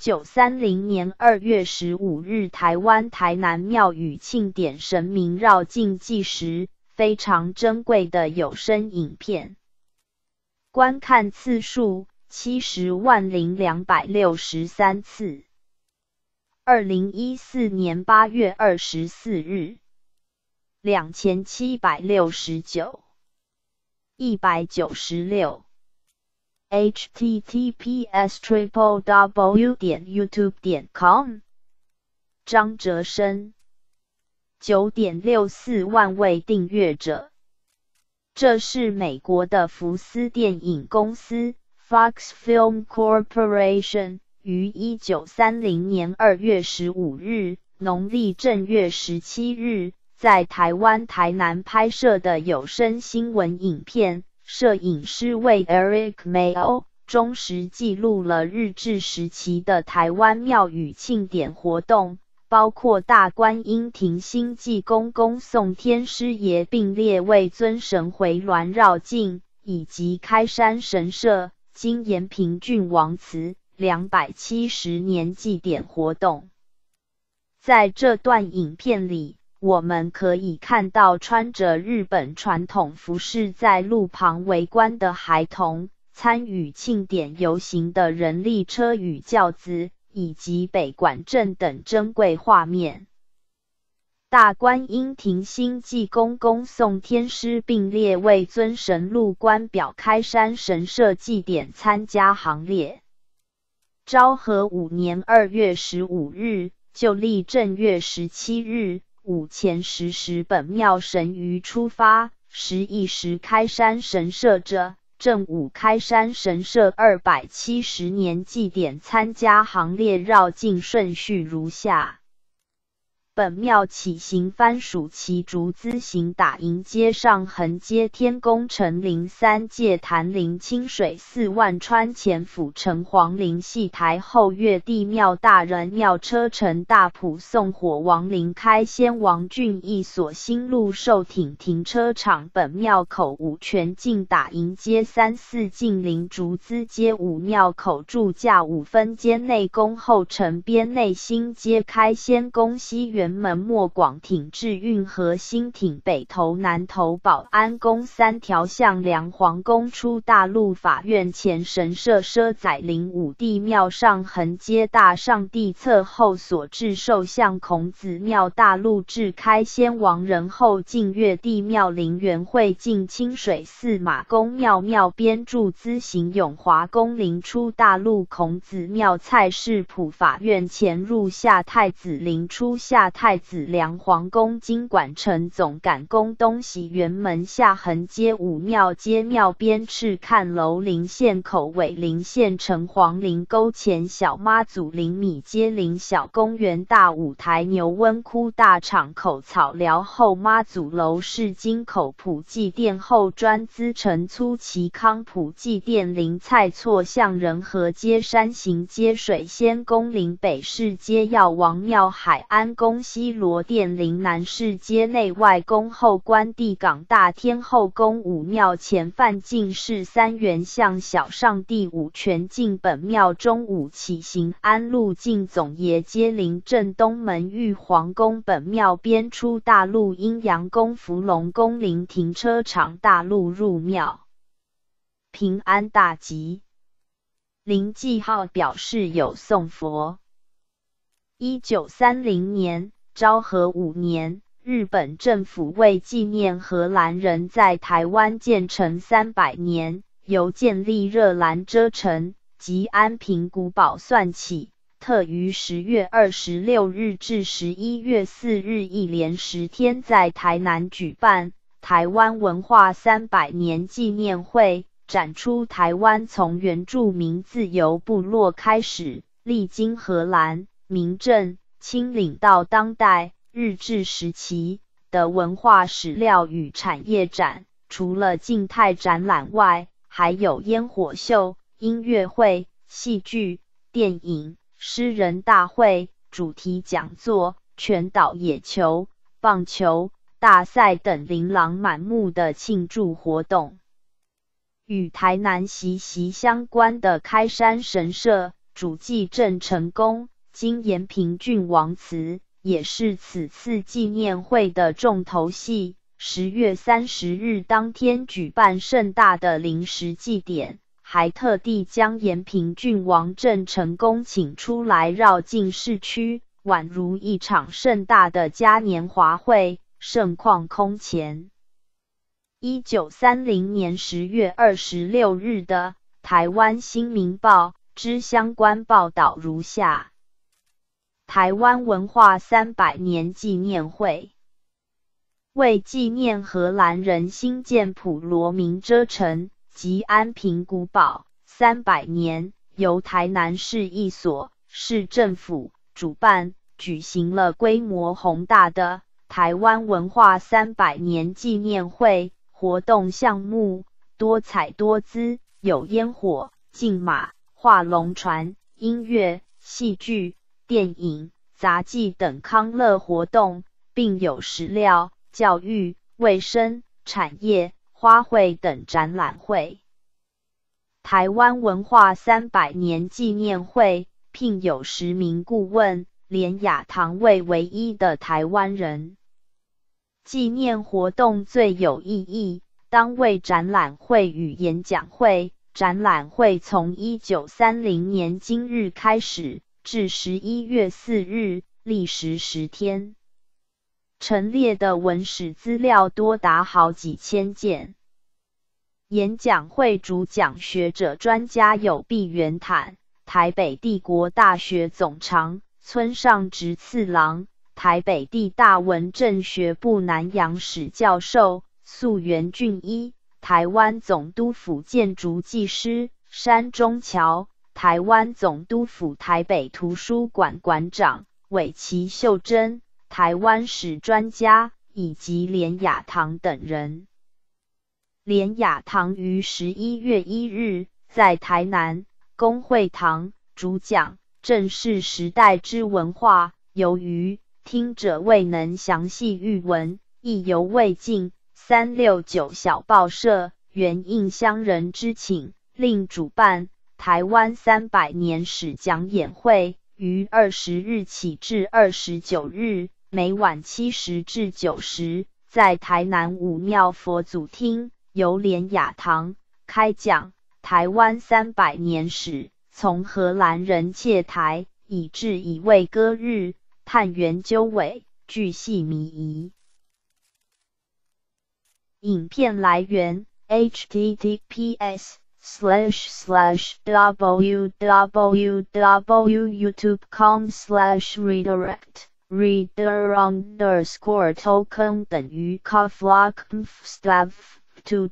1930年2月15日台湾台南庙宇庆典神明绕境纪实，非常珍贵的有声影片。观看次数700263次。2014年8月24日2769。196。https://www.youtube.com 张哲生 9.64 万位订阅者。这是美国的福斯电影公司 Fox Film Corporation 于1930年2月15日农历正月17日在台湾台南拍摄的有声新闻影片。摄影师为 Eric Mayo 忠实记录了日治时期的台湾庙宇庆典活动，包括大观音亭星济公公送天师爷并列为尊神回銮绕境，以及开山神社今延平郡王祠270年祭典活动。在这段影片里，我们可以看到穿着日本传统服饰在路旁围观的孩童，参与庆典游行的人力车与轿子，以及北馆镇等珍贵画面。大观音亭星济公公送天师并列为尊神入关表开山神社祭典参加行列。昭和5年2月15日，旧历正月17日，午前10时本庙神于出发，11时开山神社者，正午开山神社270年祭典参加行列绕境顺序如下。本庙起行番薯旗竹资行打营街上横街天宫城陵三界坛陵清水寺万川前府城隍陵戏台后月帝庙大人庙车城大埔送火王陵开先王郡一所新路寿町停车场本庙口五泉境打营街三四境陵竹资街五庙口住驾五分间内宫后城边内新街开先宫西园门莫广町至运河新町北投南投保安宫三条巷梁皇宫出大陆法院前神社奢宰陵五帝庙上横街大上帝侧后所至寿像孔子庙大陆至开先王仁后进月帝庙陵园会进清水寺马公庙庙边住资行永华宫陵出大陆孔子庙蔡氏普法院前入下太子陵出下太子梁皇宫经管城总赶宫东西园门下横街五庙街庙边赤看楼陵县口尾陵县城隍陵沟前小妈祖陵米街陵小公园大舞台牛温窟大场口草寮后妈祖楼市金口普济殿后专资城粗旗康普济殿陵蔡厝巷仁和街山行街水仙宫陵北市街药王庙海安宫西罗殿陵南市街内外宫后关帝港大天后宫五庙前范进士三元巷小上帝五泉境本庙中午起行安路境总爷街陵正东门玉皇宫本庙边出大陆阴阳宫福隆宫陵停车场大陆入庙平安大吉陵记号表示有送佛。1930年昭和5年，日本政府为纪念荷兰人在台湾建成300年，由建立热兰遮城及安平古堡算起，特于10月26日至11月4日一连10天在台南举办台湾文化300年纪念会，展出台湾从原住民自由部落开始，历经荷兰、明郑、清领到当代日治时期的文化史料与产业展，除了静态展览外，还有烟火秀、音乐会、戏剧、电影、诗人大会、主题讲座、全岛野球、棒球大赛等琳琅满目的庆祝活动。与台南息息相关的开山神社主祭郑成功，今延平郡王祠，也是此次纪念会的重头戏。10月30日当天举办盛大的临时祭典，还特地将延平郡王郑成功请出来绕境市区，宛如一场盛大的嘉年华会，盛况空前。1930年10月26日的台湾新民报之相关报道如下：台湾文化300年纪念会。为纪念荷兰人兴建普罗民遮城及安平古堡300年，由台南市一所市政府主办，举行了规模宏大的台湾文化300年纪念会。活动项目多彩多姿，有烟火、竞马、划龙船、音乐、戏剧、电影、杂技等康乐活动，并有食料、教育、卫生、产业、花卉等展览会。台湾文化300年纪念会聘有10名顾问，连亚堂为唯一的台湾人。纪念活动最有意义，当为展览会与演讲会。展览会从1930年今日开始，至11月4日，历时10天。陈列的文史资料多达好几千件。演讲会主讲学者专家有毕元坦，台北帝国大学总长村上直次郎，台北帝大文政学部南洋史教授溯源俊一，台湾总督府建筑技师山中桥，台湾总督府台北图书馆馆长尾崎秀珍，台湾史专家，以及连雅堂等人。连雅堂于11月1日在台南公会堂主讲正是时代之文化，由于听者未能详细阅文，意犹未尽，369小报社原应乡人之请，另主办台湾300年史讲演会，于20日起至29日，每晚7时至9时，在台南武庙佛祖厅由连雅堂开讲台湾300年史，从荷兰人窃台以至乙未割日，探源究尾，巨细靡遗。影片来源 https://www.youtube.com/redirect reader_token 等于 kaflak_stav to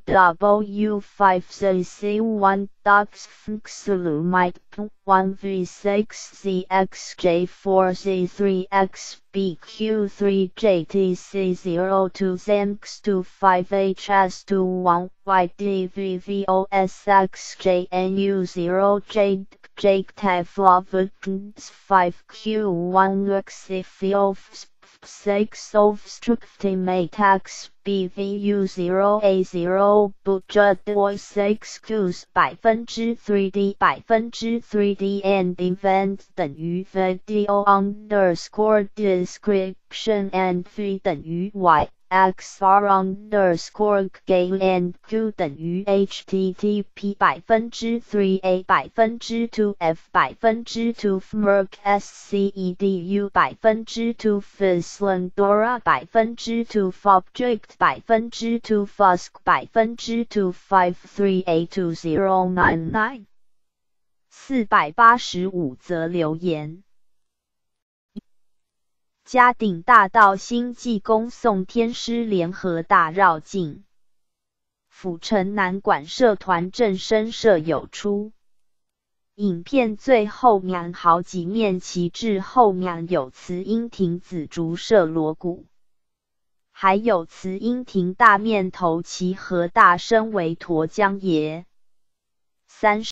WU5CXZ4C3XBQ3JTC02625HS21YDVVOSXJNU0 Jake Teflovkins5Q1Luxifio 6 obstructimatax BVU0A0 budget voice excuse 3D 3D and event 等于 video _description and v 等于 y XR_ game and q 等于 http 3a 2f 2 fmerc scedu 2 fislendora 2 object 2 fusk 2 5382099 485则留言。嘉鼎大道新济公送天师联合大绕境，府城南馆社团正声社有出。影片最后面好几面旗帜后面有慈英亭紫竹社锣鼓，还有慈英亭大面头旗和大身为沱江爷。